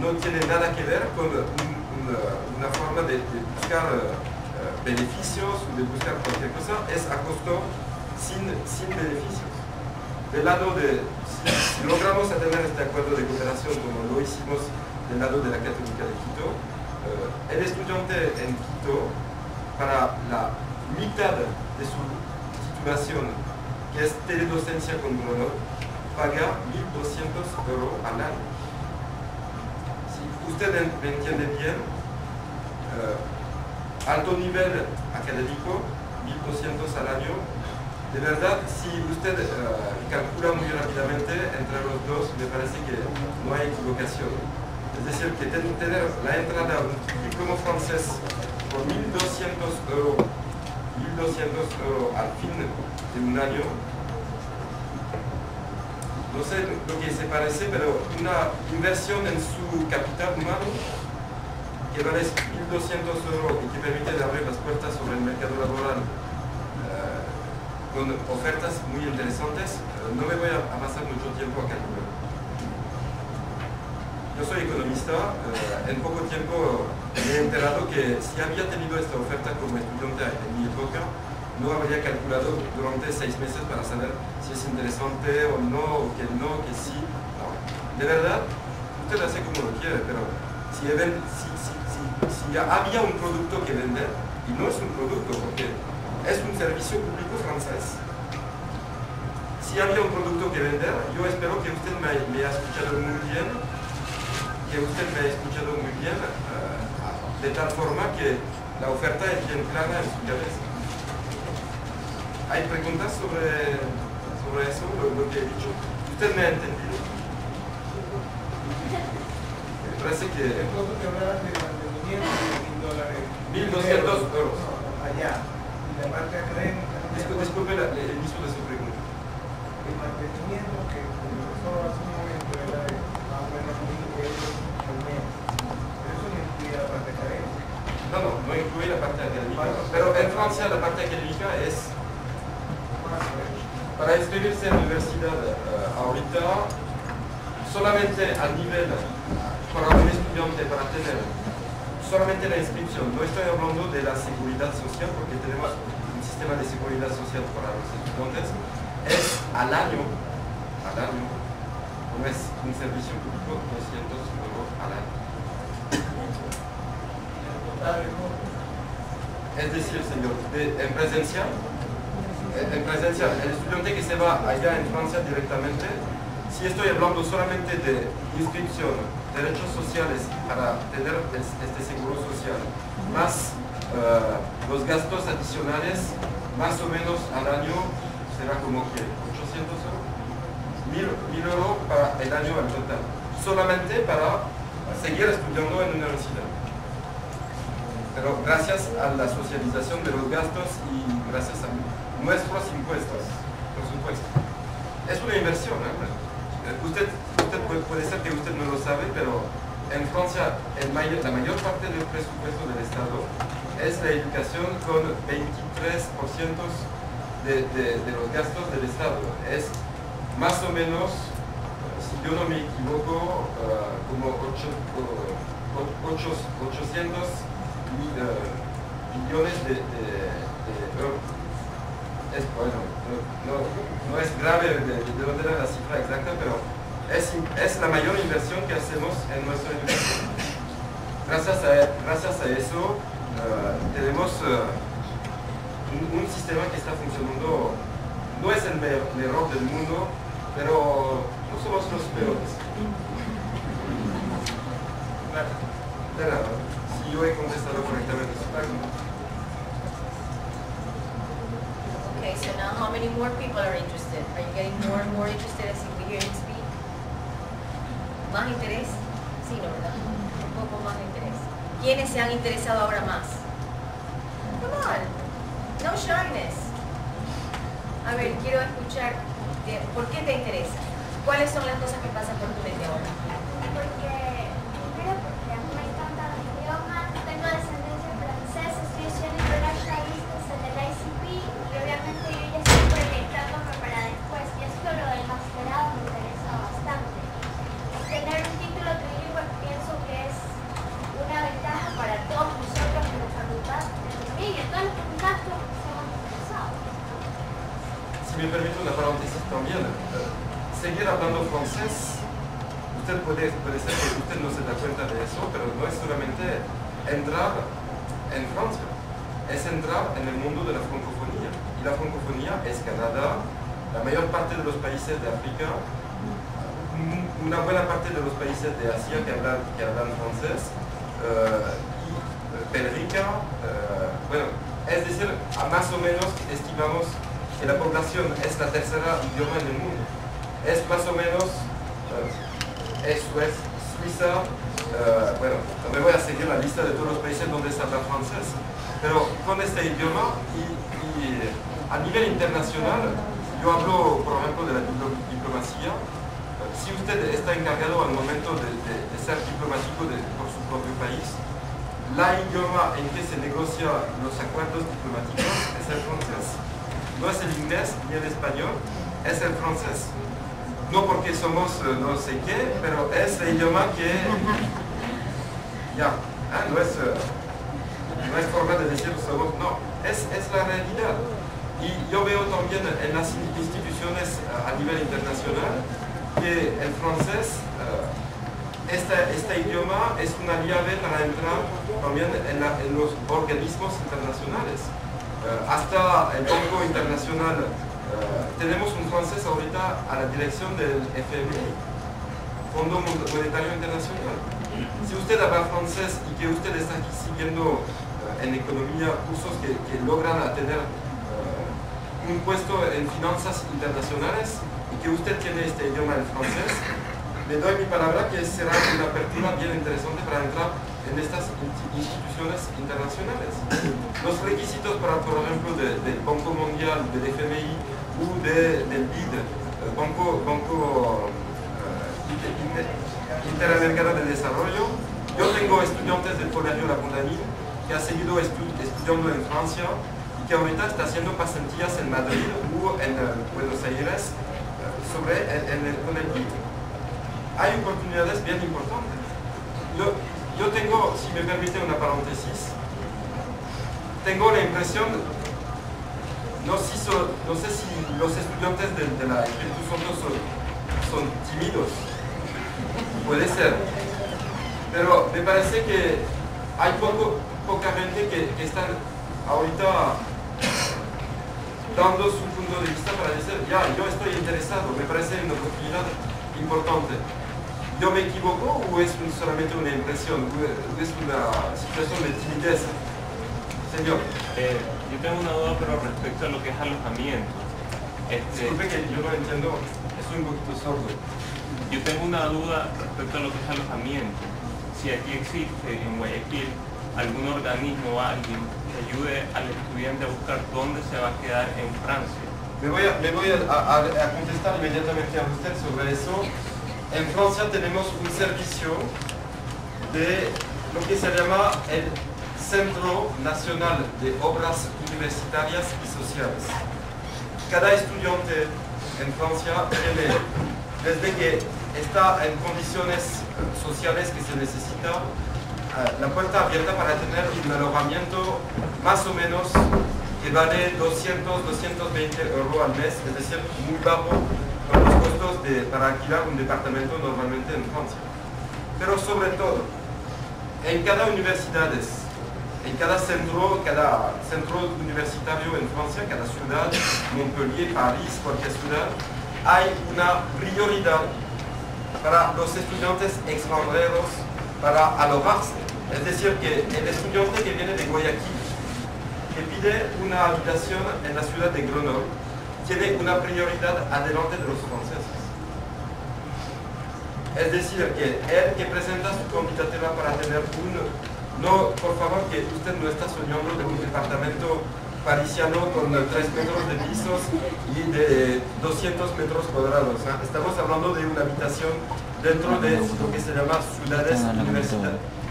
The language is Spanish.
no tiene nada que ver con una forma de buscar beneficios o de buscar cualquier cosa, es a costo sin beneficios. Del lado de, si logramos tener este acuerdo de cooperación como lo hicimos del lado de la Católica de Quito, el estudiante en Quito, para la mitad de su titulación, que es teledocencia con honor, paga 1.200 € al año. Si usted me entiende bien, alto nivel académico, 1.200 al año. De verdad, si usted calcula muy rápidamente entre los dos, me parece que no hay equivocación. Es decir, que tener la entrada a un diploma francés por 1.200 € al fin de un año, no sé lo que se parece, pero una inversión en su capital humano que vale 1.200 € y que permite abrir las puertas sobre el mercado laboral con ofertas muy interesantes, no me voy a pasar mucho tiempo a calcular. Yo soy economista, en poco tiempo me he enterado que si había tenido esta oferta como estudiante en mi época, no habría calculado durante 6 meses para saber si es interesante o no, o que no, que sí. No. De verdad, usted hace como lo quiere, pero si había un producto que vender, y no es un producto, porque es un servicio público francés. Si había un producto que vender, yo espero que usted me haya escuchado muy bien, de tal forma que la oferta es bien clara en su cabeza. ¿Hay preguntas sobre eso, lo que he dicho? ¿Usted me ha entendido? Me parece que... El costo que hablaba de mantenimiento de $1.000. 1.200 €. Allá. Y la parte académica. Disculpe el inicio de su pregunta. El mantenimiento que el profesor hace un momento era de más o menos 1.000 € al mes. Pero eso no incluye la parte académica. No incluye la parte académica. Pero en Francia la parte académica es... Para inscribirse en la universidad ahorita, solamente al nivel para un estudiante, para tener solamente la inscripción, no estoy hablando de la seguridad social, porque tenemos un sistema de seguridad social para los estudiantes, es al año, no es un servicio público, 200 € al año. Es decir, señor, en presencial, el estudiante que se va allá en Francia directamente, si estoy hablando solamente de inscripción, derechos sociales para tener este seguro social, más los gastos adicionales, más o menos al año será como que 800 €, 1.000 € para el año en total, solamente para seguir estudiando en la universidad. Pero gracias a la socialización de los gastos y gracias a nuestros impuestos, por supuesto. Es una inversión, ¿eh? Usted puede ser que usted no lo sabe, pero en Francia la mayor parte del presupuesto del Estado es la educación con 23% de los gastos del Estado. Es más o menos, si yo no me equivoco, como 800 millones de euros. Bueno, no es grave de no tener la cifra exacta, pero es la mayor inversión que hacemos en nuestra educación. Gracias a eso tenemos un sistema que está funcionando, no es el mejor del mundo, pero no somos los peores. De nada, si yo he contestado correctamente su pregunta. Okay, so now how many more people are interested? Are you getting more and more interested as we hear him speak? ¿Más interés? Sí, ¿no, verdad? Un poco más interés. ¿Quiénes se han interesado ahora más? Come on, no shyness. A ver, quiero escuchar, ¿por qué te interesa? ¿Cuáles son las cosas que pasan por tu mente ahora? Primero porque a mí me encantan los idiomas, tengo descendencia francesa, estoy estudiando internationalistas en el ICP y obviamente yo ya estoy proyectándome para después, y esto lo del masterado me interesa bastante. Tener un título trilingüe pienso me permite una paréntesis también, seguir hablando francés, usted puede ser que usted no se da cuenta de eso, pero no es solamente entrar en Francia, es entrar en el mundo de la francofonía. Y la francofonía es Canadá, la mayor parte de los países de África, una buena parte de los países de Asia que hablan francés, y Bélgica, bueno, es decir, más o menos estimamos que la población es la tercera idioma en el mundo. Es más o menos, eso es Suiza, bueno, no me voy a seguir la lista de todos los países donde se habla francés, pero con este idioma y a nivel internacional, yo hablo, por ejemplo, de la diplomacia. Si usted está encargado al momento de ser diplomático por su propio país, la idioma en que se negocian los acuerdos diplomáticos es el francés. No es el inglés ni el español, es el francés. No porque somos no sé qué, pero es el idioma que... Ya, no es forma de decir somos, no, es la realidad. Y yo veo también en las instituciones a nivel internacional que el francés, este idioma es una llave para entrar también en los organismos internacionales. Hasta el Banco Internacional, tenemos un francés ahorita a la dirección del FMI, Fondo Monetario Internacional. Si usted habla francés y que usted está aquí siguiendo en economía cursos que logran tener un puesto en finanzas internacionales y que usted tiene este idioma, el francés, le doy mi palabra que será una apertura bien interesante para entrar en estas instituciones internacionales. Los requisitos para, por ejemplo, del Banco Mundial, del FMI o del BID, el Banco Interamericano de Desarrollo. Yo tengo estudiantes del Colegio La Condamine que ha seguido estudiando en Francia y que ahorita está haciendo pasantías en Madrid o en Buenos Aires con el BID. Hay oportunidades bien importantes. Yo tengo, si me permite una paréntesis, tengo la impresión, no sé si los estudiantes de la Espíritu Santo son tímidos, puede ser, pero me parece que hay poca gente que está ahorita dando su punto de vista para decir, ya, yo estoy interesado, me parece una oportunidad importante. ¿Yo me equivoco o es solamente una impresión, o es una situación de timidez? Señor. Yo tengo una duda, pero respecto a lo que es alojamiento. Disculpe que yo no entiendo, estoy un poquito sordo. Yo tengo una duda respecto a lo que es alojamiento. Si aquí existe en Guayaquil algún organismo o alguien que ayude al estudiante a buscar dónde se va a quedar en Francia. Me voy a contestar inmediatamente a usted sobre eso. En Francia tenemos un servicio de lo que se llama el Centro Nacional de Obras Universitarias y Sociales. Cada estudiante en Francia tiene, desde que está en condiciones sociales que se necesita, la puerta abierta para tener un alojamiento más o menos que vale 200-220 euros al mes, es decir, muy bajo con los costos para alquilar un departamento normalmente en Francia. Pero sobre todo, en cada universidad, en cada centro universitario en Francia, cada ciudad, Montpellier, París, cualquier ciudad, hay una prioridad para los estudiantes extranjeros para alojarse. Es decir, que el estudiante que viene de Guayaquil, que pide una habitación en la ciudad de Grenoble, tiene una prioridad adelante de los franceses. Es decir, que él que presenta su candidatura para tener no, por favor, que usted no está soñando de un departamento parisiano con 3 metros de pisos y de 200 metros cuadrados. Estamos hablando de una habitación dentro de lo que se llama ciudades universitarias.